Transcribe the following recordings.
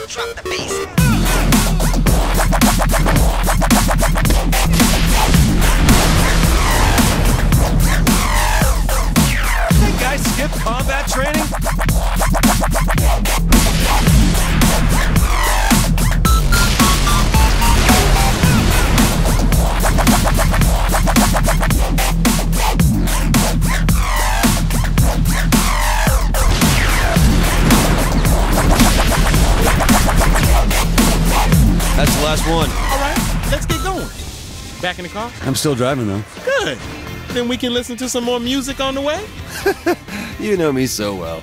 drop the bass. Hey guys, skip combat training? That's the last one. All right, let's get going. Back in the car? I'm still driving, though. Good. Then we can listen to some more music on the way? You know me so well.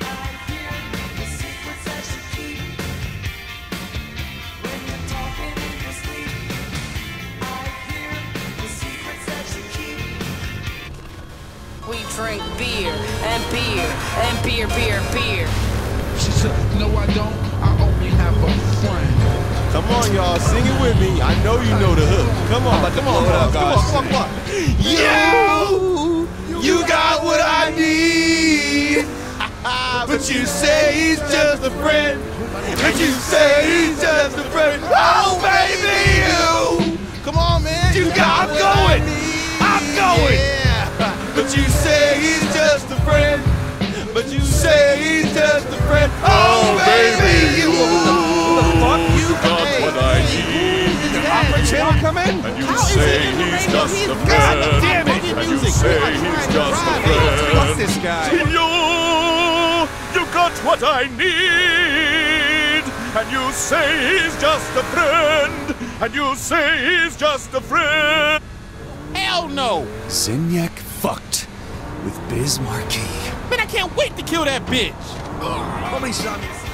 We drink beer and beer and beer. She said, no, I don't. I only have a friend. Come on, y'all, sing it with me. I know you know the hook. Come on, come on, come on. You got what I need. But you say he's just a friend. But you say he's just a friend. Oh, baby, you. Come on, man. I'm going. I'm going. Yeah. But you say he's just a friend. But you say he's just a friend. Oh, baby, you. Fuck you, got what I need. Did the opera channel come in? And you say he's just a friend. God damn it. And you say he's just a friend. Fuck this guy. You got what I need. And you say he's just a friend. And you say he's just a friend. Hell no. Zinyak fucked with Biz Markie. Man, I can't wait to kill that bitch. Homie, son.